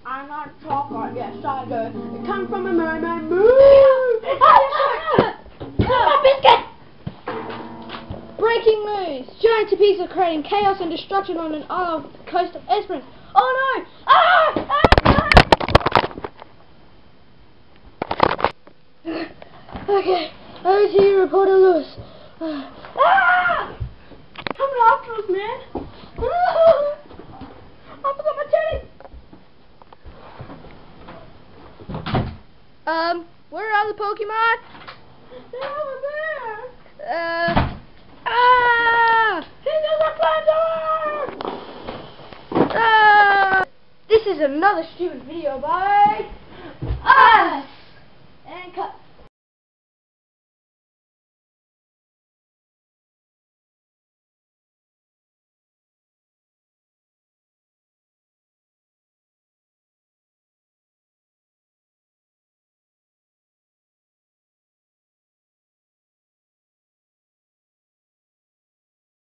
I'm not chocolate, yes I do. It comes from a mermaid. Moo! My biscuit! Breaking news! Giant Tapis are creating chaos and destruction on an island off the coast of Esperance. Oh no! Okay, over to you, reporter Lewis. Coming after us, man. I forgot my teddy. Where are the Pokemon? They're over there. Here's the This is another stupid video by us! And cut.